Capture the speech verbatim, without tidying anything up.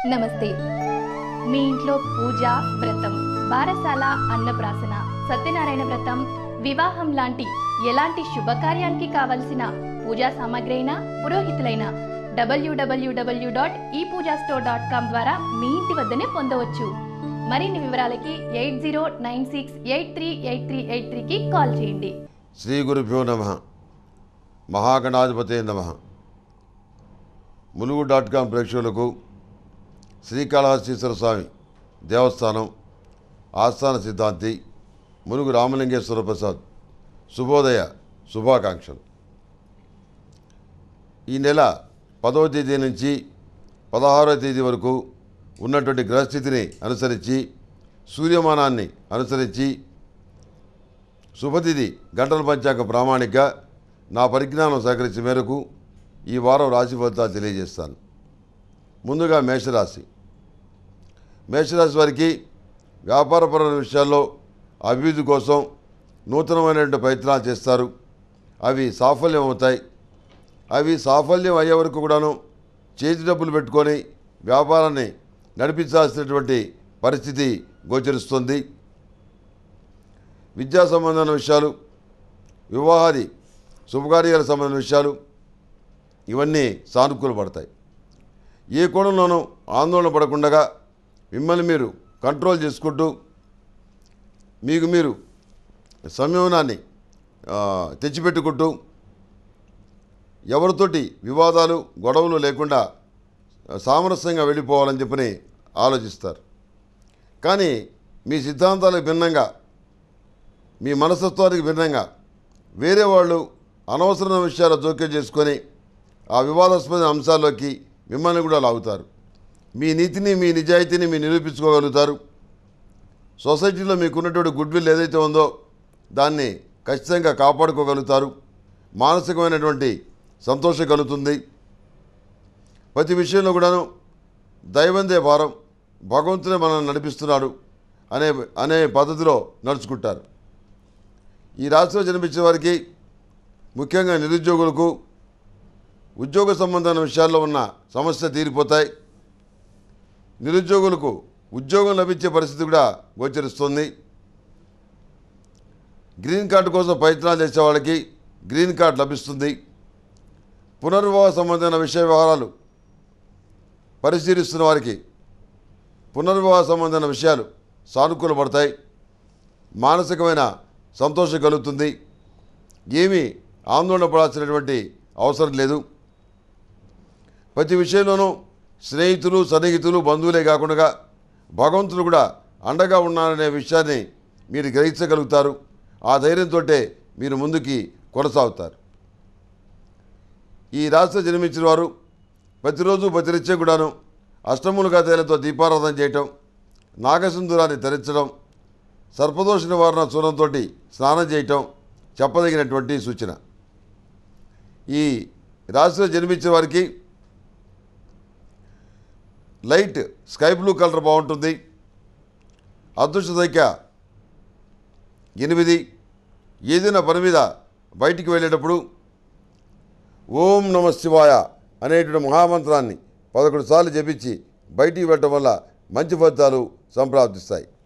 నమస్తే. మీ ఇంట్లో పూజ, వ్రతం, బారసాల, అన్నప్రాసన, సత్యనారాయణ వ్రతం, వివాహం లాంటి ఎలాంటి శుభకార్యానికి కావలసిన పూజా సామాగ్రి అయినా పురోహితులైన డబ్ల్యూడబ్ల్యూడబ్ల్యూ డాట్ ఈ పూజా స్టోర్ డాట్ కామ్ ద్వారా మీ ఇంటి వద్దనే పొందవచ్చు. మరిన్ని వివరాలకి eight zero nine six eight three eight three eight త్రీకి కాల్ చేయండి. శ్రీ గురుభ్యో నమః. మహాగణాధిపతే నమః. ములుగు డాట్ కామ్ ప్రేక్షకులకు శ్రీకాళహస్తీశ్వర స్వామి దేవస్థానం ఆస్థాన సిద్ధాంతి ములుగు రామలింగేశ్వర ప్రసాద్ శుభోదయ శుభాకాంక్షలు. ఈ నెల పదవ తేదీ నుంచి పదహారవ తేదీ వరకు ఉన్నటువంటి గ్రహస్థితిని అనుసరించి సూర్యమానాన్ని అనుసరించి శుభతిథి గంటల పంచాంగ ప్రామాణిక నా పరిజ్ఞానం సహకరించిన మేరకు ఈ వారం రాశి ఫలితాలు తెలియజేస్తాను. ముందుగా మేషరాశి. మేషరాశి వారికి వ్యాపారపరమైన విషయాల్లో అభివృద్ధి కోసం నూతనమైనటువంటి ప్రయత్నాలు చేస్తారు. అవి సాఫల్యం అవుతాయి. అవి సాఫల్యం అయ్యే వరకు కూడాను చేతి డబ్బులు పెట్టుకొని వ్యాపారాన్ని నడిపించాల్సినటువంటి పరిస్థితి గోచరిస్తుంది. విద్యా సంబంధమైన విషయాలు, వివాహాది శుభకార్యాలకు సంబంధించిన విషయాలు ఇవన్నీ సానుకూలపడతాయి. ఏ కోణంలోనూ ఆందోళన పడకుండా మిమ్మల్ని మీరు కంట్రోల్ చేసుకుంటూ మీకు మీరు సంయమనాన్ని తెచ్చిపెట్టుకుంటూ ఎవరితోటి వివాదాలు గొడవలు లేకుండా సామరస్యంగా వెళ్ళిపోవాలని చెప్పని ఆలోచిస్తారు. కానీ మీ సిద్ధాంతాలకు భిన్నంగా, మీ మనస్తత్వానికి భిన్నంగా వేరే వాళ్ళు అనవసరమైన విషయాలు జోక్యం చేసుకొని ఆ వివాదాస్పద అంశాల్లోకి మిమ్మల్ని కూడా లాగుతారు. మీ నీతిని, మీ నిజాయితీని మీరు నిరూపించుకోగలుగుతారు. సొసైటీలో మీకున్నటువంటి గుడ్ విల్ ఏదైతే ఉందో దాన్ని ఖచ్చితంగా కాపాడుకోగలుగుతారు. మానసికమైనటువంటి సంతోషం కలుగుతుంది. ప్రతి విషయంలో కూడాను దైవందే భారం, భగవంతునే మనల్ని నడిపిస్తున్నాడు అనే అనే పద్ధతిలో నడుచుకుంటారు. ఈ రాశిలో జన్మించిన వారికి ముఖ్యంగా నిరుద్యోగులకు ఉద్యోగ సంబంధమైన విషయాల్లో ఉన్న సమస్య తీరిపోతాయి. నిరుద్యోగులకు ఉద్యోగం లభించే పరిస్థితి కూడా గోచరిస్తుంది. గ్రీన్ కార్డు కోసం ప్రయత్నాలు చేసే వాళ్ళకి గ్రీన్ కార్డు లభిస్తుంది. పునర్వివాహ సంబంధమైన విషయ వ్యవహారాలు పరిశీలిస్తున్న వారికి పునర్వివాహ సంబంధమైన విషయాలు సానుకూలపడతాయి. మానసికమైన సంతోషం కలుగుతుంది. ఏమీ ఆందోళన పడాల్సినటువంటి అవసరం లేదు. ప్రతి విషయంలోనూ స్నేహితులు, సన్నిహితులు, బంధువులే కాకుండా భగవంతుడు కూడా అండగా ఉన్నారనే విషయాన్ని మీరు గ్రహించగలుగుతారు. ఆ ధైర్యంతో మీరు ముందుకి కొనసాగుతారు. ఈ రాశిలో జన్మించిన వారు ప్రతిరోజు ప్రతినిత్యం కూడాను అష్టములుగా తేలతో దీపారాధన చేయటం, నాగసింధూరాన్ని ధరించడం, సర్పదోష నివారణ చూర్ణంతో స్నానం చేయటం చెప్పదగినటువంటి సూచన. ఈ రాశిలో జన్మించిన వారికి లైట్ స్కై బ్లూ కలర్ బాగుంటుంది. అదృష్ట సంఖ్య ఎనిమిది. ఏదైనా పని మీద బయటికి వెళ్ళేటప్పుడు ఓం నమ శివాయ అనేటువంటి మహామంత్రాన్ని పదకొండు సార్లు జపించి బయటికి వెళ్ళటం వల్ల మంచి ఫలితాలు సంప్రాప్తిస్తాయి.